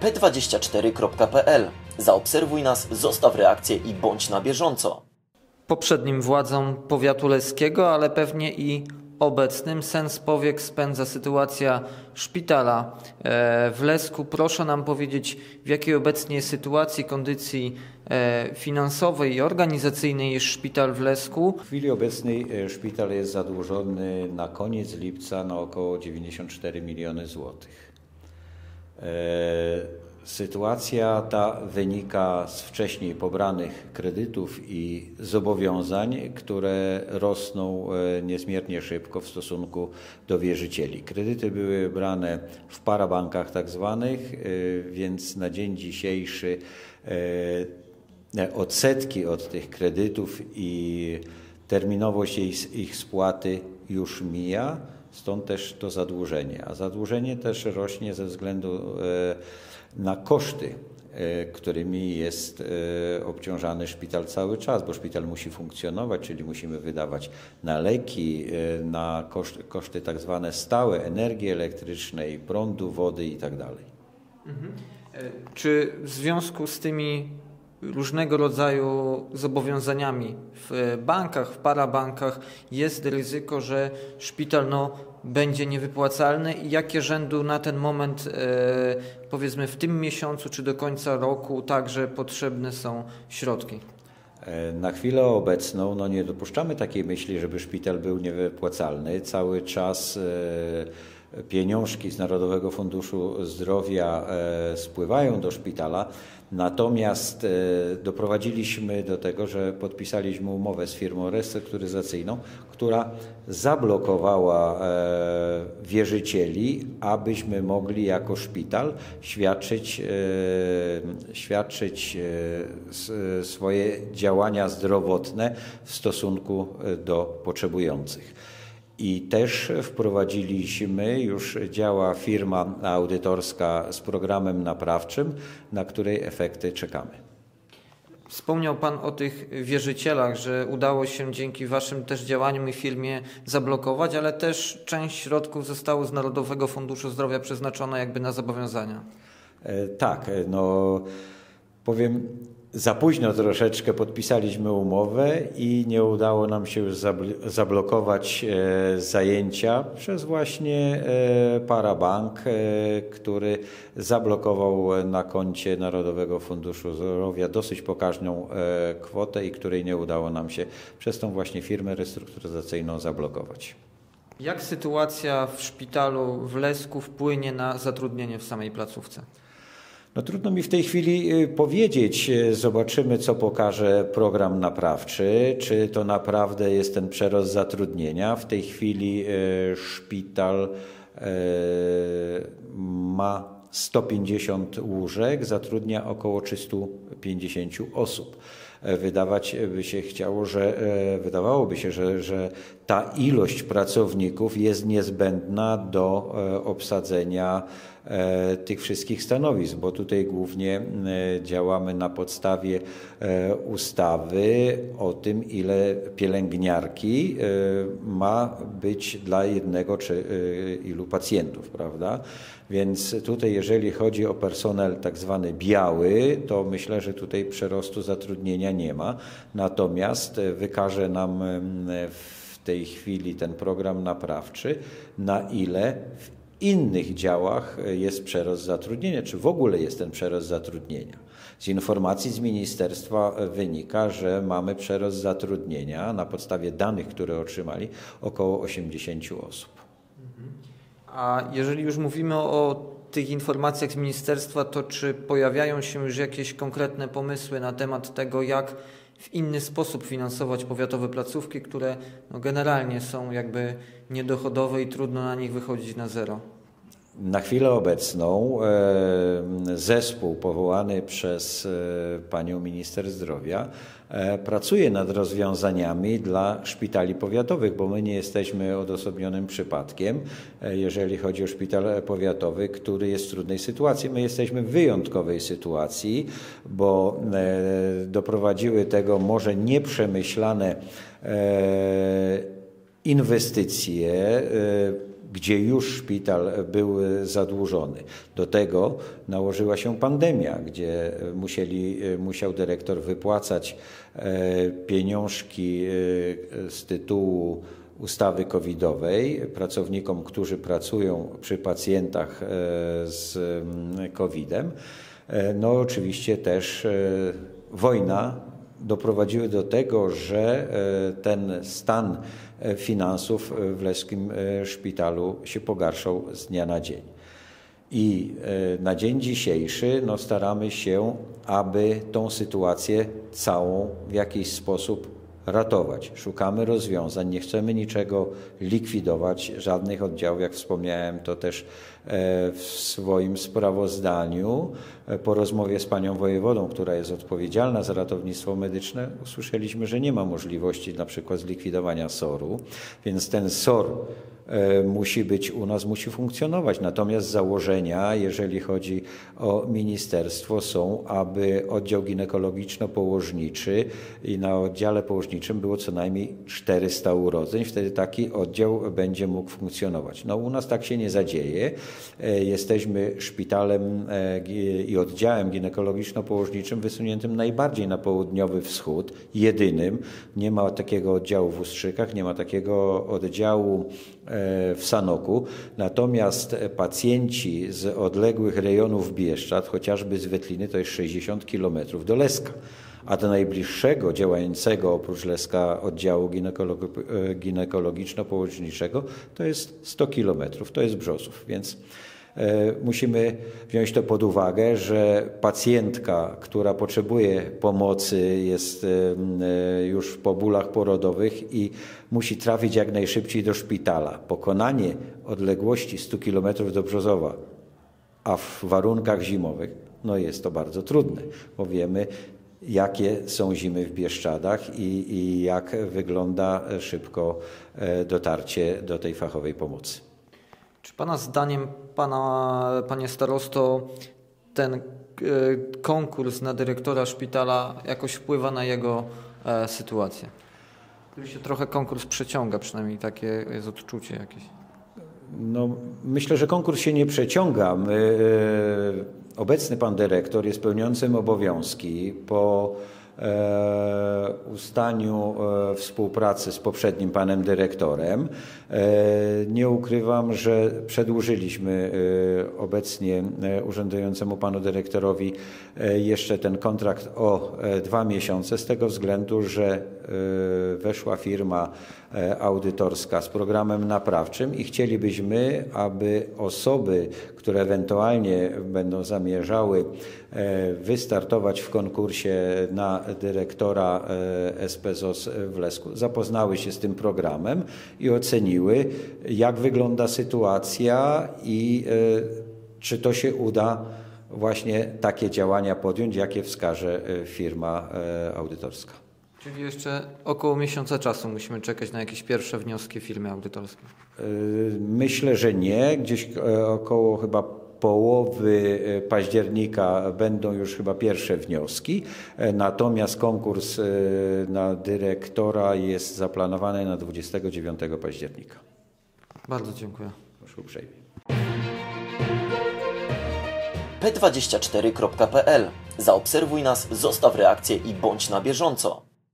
p24.pl. Zaobserwuj nas, zostaw reakcję i bądź na bieżąco. Poprzednim władzom powiatu leskiego, ale pewnie i obecnym sens powiek spędza sytuacja szpitala w Lesku. Proszę nam powiedzieć, w jakiej obecnie sytuacji, kondycji finansowej i organizacyjnej jest szpital w Lesku? W chwili obecnej szpital jest zadłużony na koniec lipca na około 94 miliony złotych. Sytuacja ta wynika z wcześniej pobranych kredytów i zobowiązań, które rosną niezmiernie szybko w stosunku do wierzycieli. Kredyty były brane w parabankach tak zwanych, więc na dzień dzisiejszy odsetki od tych kredytów i terminowość ich spłaty już mija, stąd też to zadłużenie. A zadłużenie też rośnie ze względu na koszty, którymi jest obciążany szpital cały czas, bo szpital musi funkcjonować, czyli musimy wydawać na leki, na koszty tak zwane stałe, energii elektrycznej, prądu, wody itd. Czy w związku z tymi różnego rodzaju zobowiązaniami w bankach, w parabankach jest ryzyko, że szpital będzie niewypłacalny i jakie rzędu na ten moment, powiedzmy w tym miesiącu czy do końca roku także potrzebne są środki? Na chwilę obecną nie dopuszczamy takiej myśli, żeby szpital był niewypłacalny. Cały czas pieniążki z Narodowego Funduszu Zdrowia spływają do szpitala, natomiast doprowadziliśmy do tego, że podpisaliśmy umowę z firmą restrukturyzacyjną, która zablokowała wierzycieli, abyśmy mogli jako szpital świadczyć swoje działania zdrowotne w stosunku do potrzebujących. I też wprowadziliśmy, już działa firma audytorska z programem naprawczym, na której efekty czekamy. Wspomniał Pan o tych wierzycielach, że udało się dzięki Waszym też działaniom i firmie zablokować, ale też część środków zostało z Narodowego Funduszu Zdrowia przeznaczona jakby na zobowiązania. Tak, powiem, za późno troszeczkę podpisaliśmy umowę i nie udało nam się już zablokować zajęcia przez właśnie parabank, który zablokował na koncie Narodowego Funduszu Zdrowia dosyć pokaźną kwotę i której nie udało nam się przez tą właśnie firmę restrukturyzacyjną zablokować. Jak sytuacja w szpitalu w Lesku wpłynie na zatrudnienie w samej placówce? Trudno mi w tej chwili powiedzieć, zobaczymy co pokaże program naprawczy, czy to naprawdę jest ten przerost zatrudnienia. W tej chwili szpital ma 150 łóżek, zatrudnia około 350 osób. Wydawałoby się, że ta ilość pracowników jest niezbędna do obsadzenia tych wszystkich stanowisk, bo tutaj głównie działamy na podstawie ustawy o tym, ile pielęgniarki ma być dla jednego czy ilu pacjentów, prawda? Więc tutaj jeżeli chodzi o personel tak zwany biały, to myślę, że tutaj przerostu zatrudnienia nie ma. Natomiast wykaże nam w tej chwili ten program naprawczy, na ile w innych działach jest przerost zatrudnienia, czy w ogóle jest ten przerost zatrudnienia. Z informacji z ministerstwa wynika, że mamy przerost zatrudnienia na podstawie danych, które otrzymali, około 80 osób. A jeżeli już mówimy o tych informacjach z ministerstwa, to czy pojawiają się już jakieś konkretne pomysły na temat tego, jak w inny sposób finansować powiatowe placówki, które generalnie są jakby niedochodowe i trudno na nich wychodzić na zero? Na chwilę obecną zespół powołany przez panią minister zdrowia pracuje nad rozwiązaniami dla szpitali powiatowych, bo my nie jesteśmy odosobnionym przypadkiem, jeżeli chodzi o szpital powiatowy, który jest w trudnej sytuacji. My jesteśmy w wyjątkowej sytuacji, bo doprowadziły tego może nieprzemyślane inwestycje gdzie już szpital był zadłużony. Do tego nałożyła się pandemia, gdzie musiał dyrektor wypłacać pieniążki z tytułu ustawy covidowej pracownikom, którzy pracują przy pacjentach z COVID-em. No oczywiście też wojna doprowadziły do tego, że ten stan finansów w Leszkim Szpitalu się pogarszał z dnia na dzień. I na dzień dzisiejszy staramy się, aby tą sytuację całą w jakiś sposób ratować. Szukamy rozwiązań, nie chcemy niczego likwidować, żadnych oddziałów, jak wspomniałem to też w swoim sprawozdaniu. Po rozmowie z panią wojewodą, która jest odpowiedzialna za ratownictwo medyczne, usłyszeliśmy, że nie ma możliwości na przykład zlikwidowania SOR-u, więc ten SOR musi być u nas, musi funkcjonować. Natomiast założenia, jeżeli chodzi o ministerstwo, są, aby oddział ginekologiczno-położniczy i na oddziale położniczym było co najmniej 400 urodzeń. Wtedy taki oddział będzie mógł funkcjonować. U nas tak się nie zadzieje. Jesteśmy szpitalem i oddziałem ginekologiczno-położniczym wysuniętym najbardziej na południowy wschód, jedynym. Nie ma takiego oddziału w Ustrzykach, nie ma takiego oddziału w Sanoku. Natomiast pacjenci z odległych rejonów Bieszczad, chociażby z Wetliny, to jest 60 km do Leska. A do najbliższego działającego oprócz Leska oddziału ginekologiczno-położniczego to jest 100 km, to jest Brzozów. Więc musimy wziąć to pod uwagę, że pacjentka, która potrzebuje pomocy, jest już po bólach porodowych i musi trafić jak najszybciej do szpitala. Pokonanie odległości 100 km do Brzozowa, a w warunkach zimowych, jest to bardzo trudne, bo wiemy, jakie są zimy w Bieszczadach i jak wygląda szybko dotarcie do tej fachowej pomocy. Czy Pana zdaniem, Panie starosto, ten konkurs na dyrektora szpitala jakoś wpływa na jego sytuację? Tu się trochę konkurs przeciąga, przynajmniej takie jest odczucie jakieś. Myślę, że konkurs się nie przeciąga. Obecny pan dyrektor jest pełniącym obowiązki po ustaniu współpracy z poprzednim panem dyrektorem. Nie ukrywam, że przedłużyliśmy obecnie urzędującemu panu dyrektorowi jeszcze ten kontrakt o 2 miesiące z tego względu, że weszła firma audytorska z programem naprawczym i chcielibyśmy, aby osoby, które ewentualnie będą zamierzały wystartować w konkursie na dyrektora SPZOZ w Lesku, zapoznały się z tym programem i oceniły, jak wygląda sytuacja i czy to się uda właśnie takie działania podjąć, jakie wskaże firma audytorska. Czyli jeszcze około miesiąca czasu musimy czekać na jakieś pierwsze wnioski firmy audytorskiej? Myślę, że nie. Gdzieś około chyba połowy października będą już chyba pierwsze wnioski. Natomiast konkurs na dyrektora jest zaplanowany na 29 października. Bardzo dziękuję. Proszę uprzejmie. p24.pl. Zaobserwuj nas, zostaw reakcję i bądź na bieżąco.